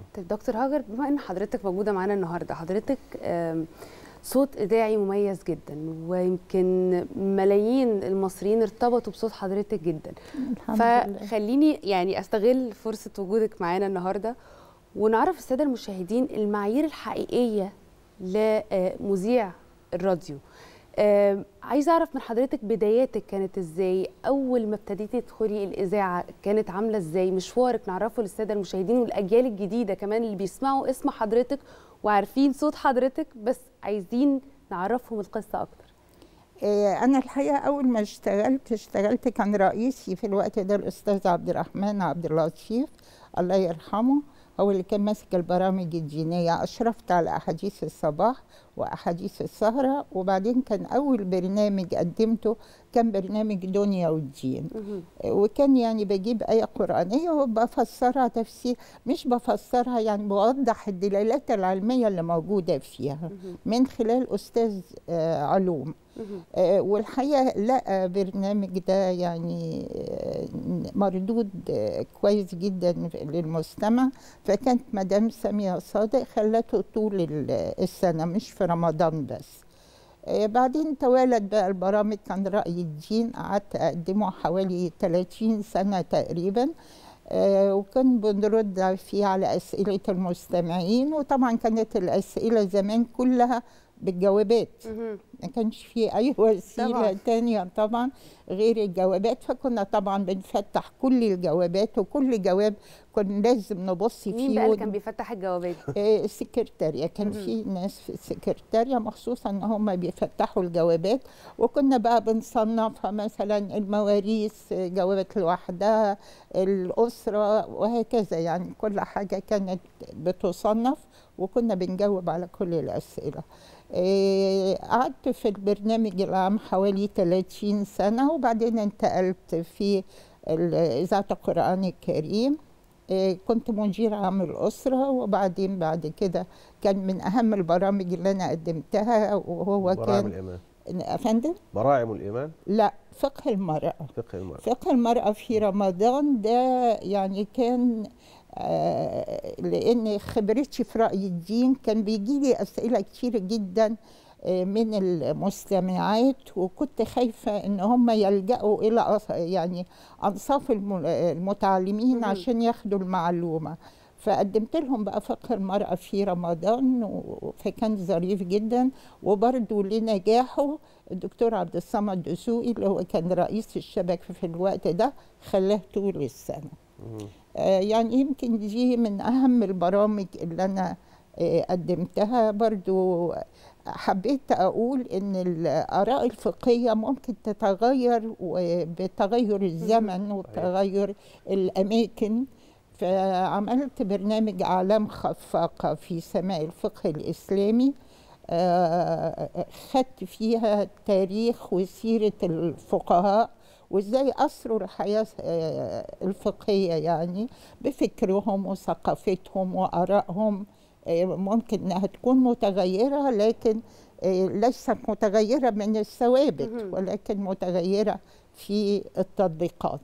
طيب دكتور هاجر، بما ان حضرتك موجوده معانا النهارده، حضرتك صوت اذاعي مميز جدا، ويمكن ملايين المصريين ارتبطوا بصوت حضرتك جدا. فخليني يعني استغل فرصه وجودك معانا النهارده ونعرف الساده المشاهدين المعايير الحقيقيه لمذيع الراديو. عايزه اعرف من حضرتك بداياتك كانت ازاي؟ اول ما ابتديتي تدخلي الاذاعه كانت عامله ازاي؟ مشوارك نعرفه للساده المشاهدين والاجيال الجديده كمان اللي بيسمعوا اسم حضرتك وعارفين صوت حضرتك، بس عايزين نعرفهم القصه اكتر. انا الحقيقه اول ما اشتغلت كان رئيسي في الوقت ده الاستاذ عبد الرحمن عبد اللطيف الله يرحمه، هو اللي كان ماسك البرامج الدينيه. اشرفت على احاديث الصباح واحاديث السهره، وبعدين كان اول برنامج قدمته كان برنامج دنيا والدين، وكان يعني بجيب آية قرآنية وبفسرها تفسير، مش بفسرها يعني بوضح الدلالات العلمية اللي موجودة فيها من خلال أستاذ علوم. والحقيقة لقى برنامج ده يعني مردود كويس جدا للمستمع، فكانت مدام سامية صادق خلته طول السنة مش في رمضان بس. بعدين توالت بقى البرامج، كان رأي الدين قعدت أقدمه حوالي 30 سنة تقريبا، وكان بنرد فيه على أسئلة المستمعين، وطبعا كانت الأسئلة زمان كلها بالجوابات، ما كانش في أي وسيلة تانية طبعا غير الجوابات، فكنا طبعا بنفتح كل الجوابات، وكل جواب كنا لازم نبص فيه. مين بقى اللي كان بيفتح الجوابات؟ السكرتارية، كان في ناس في السكرتارية مخصوصا ان هم بيفتحوا الجوابات، وكنا بقى بنصنفها مثلا المواريث جوابات لوحدها، الأسرة، وهكذا، يعني كل حاجة كانت بتصنف وكنا بنجاوب على كل الأسئلة. قعدت في البرنامج العام حوالي 30 سنة، وبعدين انتقلت في إذاعة القرآن الكريم، كنت مدير عام الأسرة، وبعدين بعد كده كان من أهم البرامج اللي أنا قدمتها وهو براعم الإيمان. أفندم؟ براعم الإيمان؟ لا، فقه المرأة. فقه المرأة. فقه المرأة في رمضان ده يعني كان لأن خبرتي في رأي الدين كان بيجي لي أسئلة كتير جدا من المستمعات، وكنت خايفة ان هم يلجأوا الى يعني انصاف المتعلمين عشان ياخدوا المعلومة، فقدمت لهم بقى فقه المرأة في رمضان، فكان ظريف جدا. وبرضه لنجاحه الدكتور عبد الصمد دسوقي اللي هو كان رئيس الشبكة في الوقت ده خلاه طول السنة. يعني يمكن دي من اهم البرامج اللي انا قدمتها. برضو حبيت أقول إن الآراء الفقهية ممكن تتغير بتغير الزمن وتغير الأماكن، فعملت برنامج أعلام خفاقة في سماء الفقه الإسلامي، خدت فيها تاريخ وسيرة الفقهاء وإزاي أثروا الحياة الفقهية يعني بفكرهم وثقافتهم وآرائهم. ممكن انها تكون متغيره، لكن ليست متغيره من الثوابت، ولكن متغيره في التطبيقات.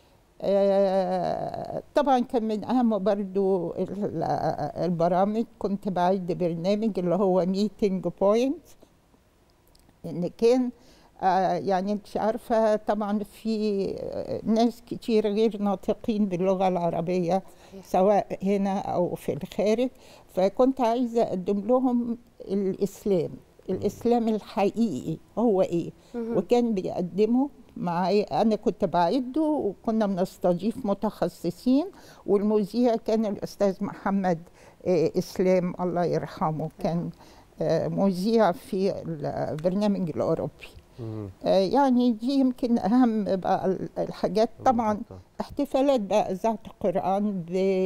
طبعا كان من اهم برضو البرامج، كنت بعد برنامج اللي هو ميتنج بوينت، ان كان يعني انت عارفه طبعا في ناس كتير غير ناطقين باللغه العربيه سواء هنا او في الخارج، فكنت عايزه اقدم لهم الاسلام الحقيقي هو ايه، وكان بيقدمه معايا، انا كنت بعده وكنا بنستضيف متخصصين، والمذيع كان الاستاذ محمد اسلام الله يرحمه، كان مذيع في البرنامج الاوروبي. يعني دي يمكن اهم بقى الحاجات. طبعا احتفالات بقى اذاعه القران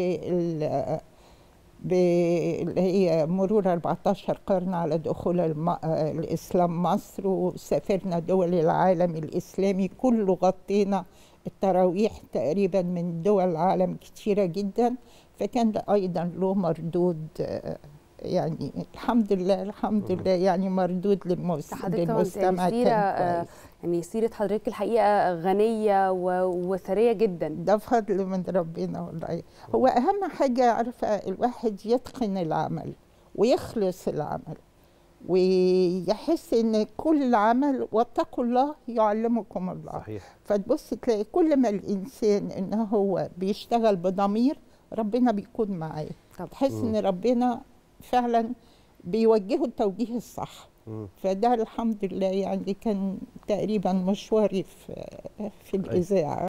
اللي هي مرور 14 قرن على دخول الاسلام مصر، وسافرنا دول العالم الاسلامي كله، غطينا التراويح تقريبا من دول العالم كتيره جدا، فكان ده ايضا له مردود يعني الحمد لله الحمد لله، يعني مردود للمستمع كان كويس. يعني سيرة حضرتك الحقيقة غنية وثرية جدا. ده فضل من ربنا والله. هو أهم حاجة عارفة الواحد يتقن العمل ويخلص العمل ويحس ان كل عمل واتقوا الله يعلمكم الله. صحيح. فتبص تلاقي كل ما الانسان ان هو بيشتغل بضمير ربنا بيكون معاه، تحس ان ربنا فعلا بيوجهه التوجيه الصح. فده الحمد لله يعني كان تقريبا مشواري في الإذاعة.